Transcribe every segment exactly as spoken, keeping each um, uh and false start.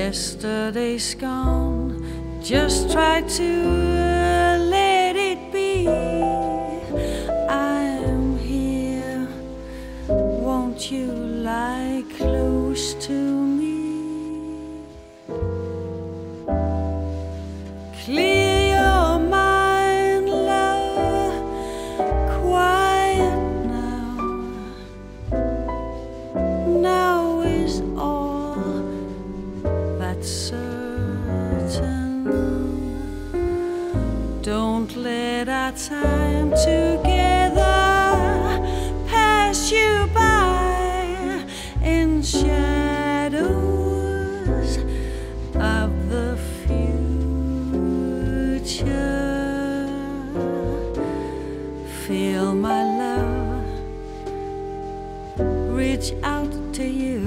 Yesterday's gone, just try to uh, let it be. I am here, won't you lie close to me? Clear your mind, love, quiet now. Now is all that's certain. Don't let our time together pass you by in shadows of the future. Feel my love reach out to you.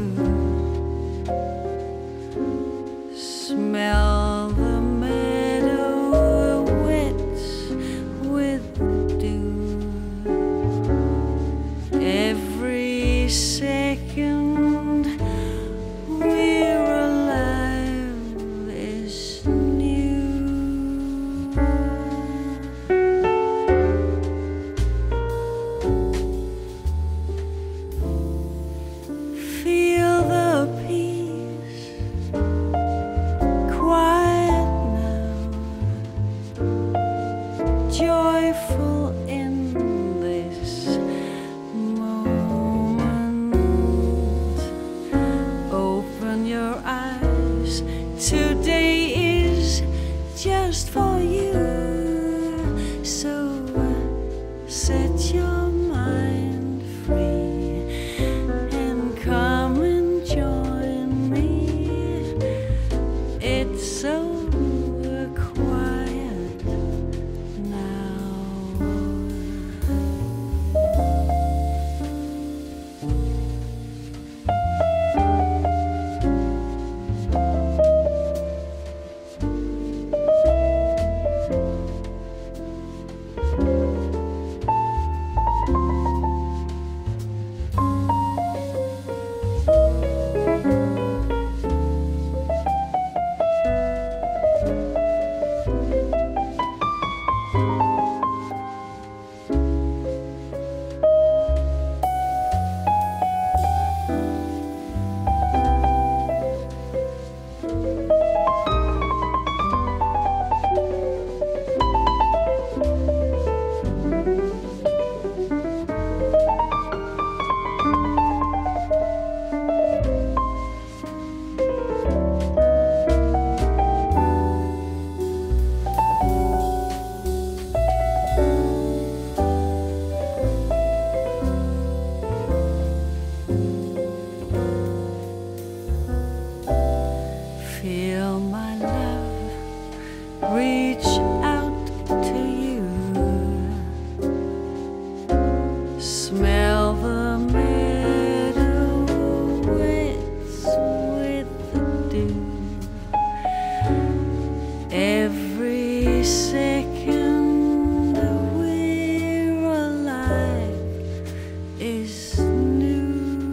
Smell the meadow wet with dew. Every second we're alive is new. Feel the peace, quiet now, joyful in this moment. Open your eyes, today is just for you. So set your mind free and come and join me. It's so quiet now. Feel my love reach out to you. Smell the meadow wet with dew. Every second we're alive is new.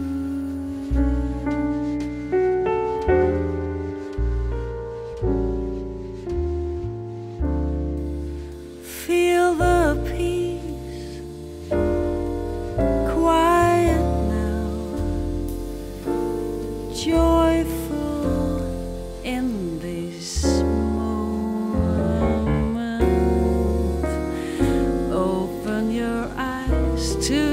Feel the peace, quiet now, joyful in this moment. Open your eyes to